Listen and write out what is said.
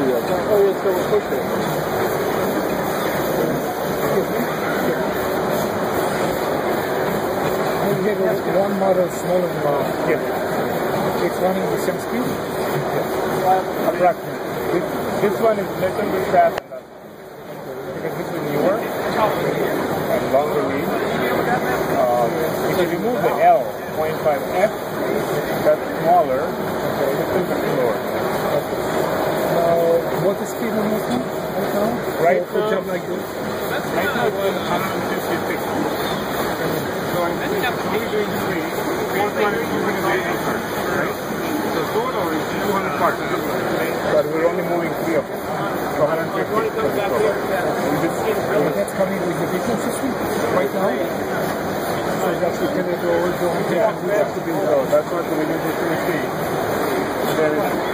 Oh, yeah, so we'll push it. We have one model smaller than Yes. it's running the same speed? Approximately. This one is little bit fast because this is newer and longer read. If you remove the L 0.5F, that's smaller, it's a little bit slower. What is speed on this one right now? Right for now, jump like this? Right now it's 156. So only doing 3. Fourth one is moving a bit deeper, right? So total is 200 parts. But we're only moving 3 of them. So 150. That's coming with the vision system right now? So that's the connector always going to Yeah, we have to build those. That's what the vision system is. There is